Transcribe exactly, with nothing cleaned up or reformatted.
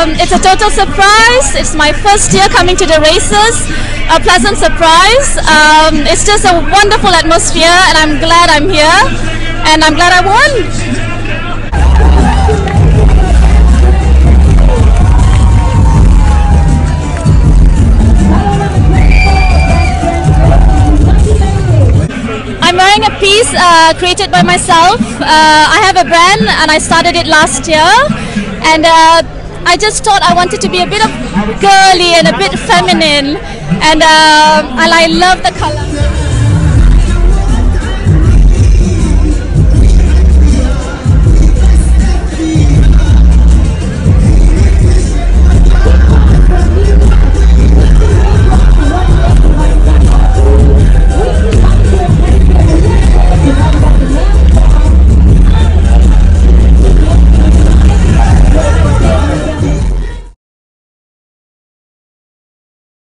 um, it's a total surprise. It's my first year coming to the races. A pleasant surprise. Um, it's just a wonderful atmosphere, and I'm glad I'm here, and I'm glad I won. I'm wearing a piece uh, created by myself. Uh, I have a brand and I started it last year, and uh, I just thought I wanted to be a bit of girly and a bit feminine, and uh, and I love the color.